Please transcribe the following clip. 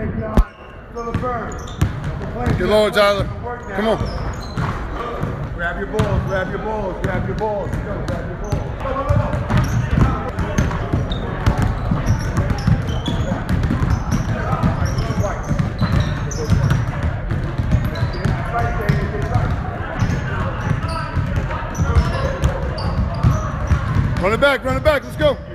Get lower, Tyler. Come on. Grab your balls, grab your balls, grab your balls. Go, grab your balls. Run it back, let's go.